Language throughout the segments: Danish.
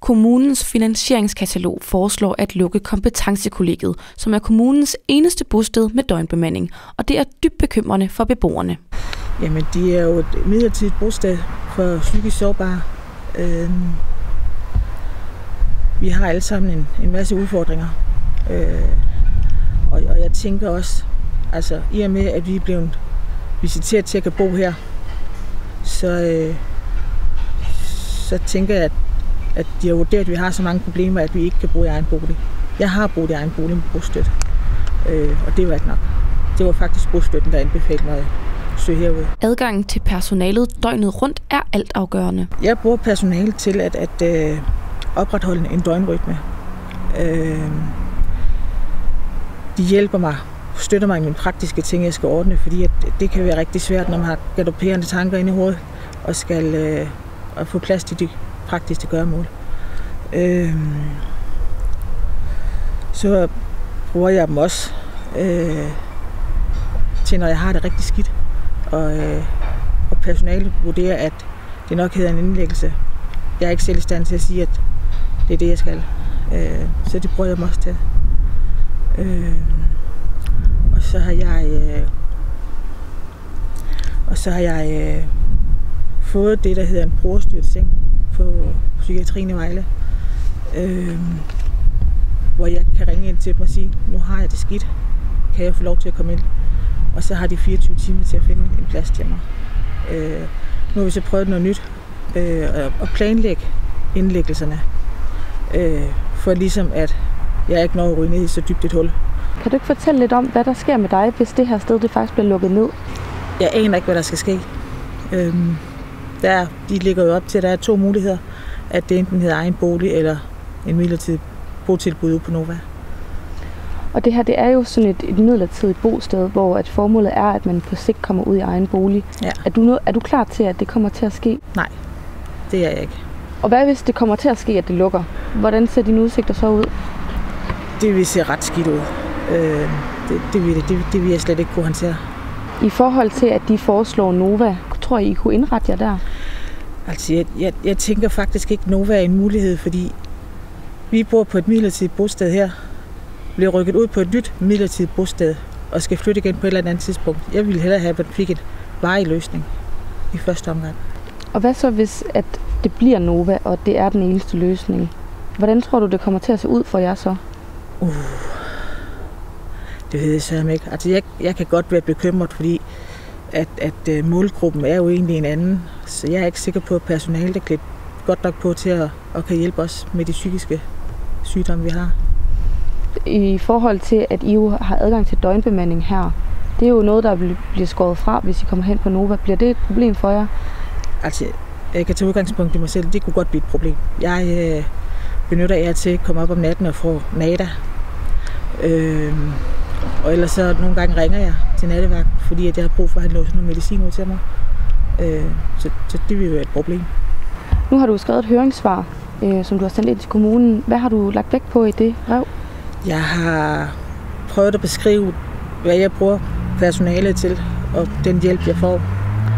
Kommunens finansieringskatalog foreslår at lukke Kompetencekollegiet, som er kommunens eneste bosted med døgnbemanding, og det er dybt bekymrende for beboerne. Jamen, de er jo et midlertidigt bosted for psykisk sårbare. Vi har alle sammen en masse udfordringer, og jeg tænker også, altså i og med, at vi er blevet visiteret til at kan bo her, så tænker jeg, at de har vurderet, at vi har så mange problemer, at vi ikke kan bo i egen bolig. Jeg har boet i egen bolig med bostøtte, og det var ikke nok. Det var faktisk bostøtten, der anbefalede mig at søge herud. Adgangen til personalet døgnet rundt er altafgørende. Jeg bruger personalet til at opretholde en døgnrytme. De hjælper mig, støtter mig i mine praktiske ting, jeg skal ordne, fordi at det kan være rigtig svært, når man har galopperende tanker inde i hovedet og skal at få plads til de praktiske gøremål. Så bruger jeg dem også til, når jeg har det rigtig skidt. Og personalet vurderer, at det nok hedder en indlæggelse. Jeg er ikke selv i stand til at sige, at det er det, jeg skal. Så det bruger jeg dem også til. Og så har jeg fået det, der hedder en brugerstyret seng på psykiatrien i Vejle, hvor jeg kan ringe ind til dem og sige, nu har jeg det skidt, kan jeg få lov til at komme ind? Og så har de 24 timer til at finde en plads til mig. Nu har vi så prøvet noget nyt, at planlægge indlæggelserne, for ligesom at jeg ikke når at ryge ned i så dybt et hul. Kan du ikke fortælle lidt om, hvad der sker med dig, hvis det her sted det faktisk bliver lukket ned? Jeg aner ikke, hvad der skal ske. De ligger jo op til, at der er 2 muligheder. At det enten hedder egen bolig eller en midlertidig botilbud ude på Nova. Og det her, det er jo sådan et midlertidigt bosted, hvor at formålet er, at man på sigt kommer ud i egen bolig. Ja. Er du klar til, at det kommer til at ske? Nej, det er jeg ikke. Og hvad hvis det kommer til at ske, at det lukker? Hvordan ser dine udsigter så ud? Det vil se ret skidt ud. Det vil jeg slet ikke kunne håndtere. I forhold til, at de foreslår Nova, tror I kunne indrette jer der? Altså, jeg tænker faktisk ikke, at Nova er en mulighed, fordi vi bor på et midlertidigt bosted her, bliver rykket ud på et nyt midlertidigt bosted og skal flytte igen på et eller andet tidspunkt. Jeg ville hellere have, at man fik en varig løsning i første omgang. Og hvad så, hvis at det bliver Nova, og det er den eneste løsning? Hvordan tror du, det kommer til at se ud for jer så? Det ved jeg så ikke. Altså, jeg kan godt være bekymret, fordi at målgruppen er jo egentlig en anden. Så jeg er ikke sikker på, at personalet er klædt godt nok på til at kan hjælpe os med de psykiske sygdomme, vi har. I forhold til, at I jo har adgang til døgnbemanding her, det er jo noget, der bliver skåret fra, hvis I kommer hen på Nova. Bliver det et problem for jer? Altså, jeg kan tage udgangspunkt i mig selv. Det kunne godt blive et problem. Jeg benytter jer til at komme op om natten og få NADA. Og ellers så nogle gange ringer jeg til nattevagt, fordi at jeg har brug for at have noget medicin ud til mig. Så det vil jo være et problem. Nu har du skrevet et høringssvar, som du har sendt ind til kommunen. Hvad har du lagt vægt på i det brev? Jeg har prøvet at beskrive, hvad jeg bruger personalet til, og den hjælp, jeg får.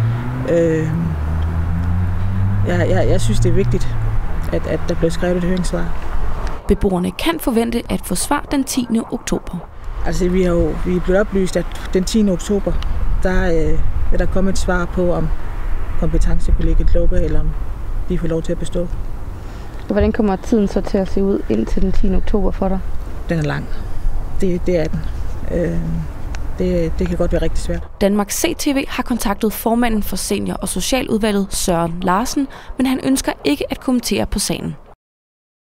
Jeg synes, det er vigtigt, at der bliver skrevet et høringssvar. Beboerne kan forvente at få svar den 10. oktober. Altså, vi er blevet oplyst, at den 10. oktober, der vil der komme et svar på, om kompetencekollegiet lukker, eller om de får lov til at bestå. Og hvordan kommer tiden så til at se ud indtil den 10. oktober for dig? Den er lang. Det er den. Det kan godt være rigtig svært. Danmark CTV har kontaktet formanden for senior- og socialudvalget Søren Larsen, men han ønsker ikke at kommentere på sagen.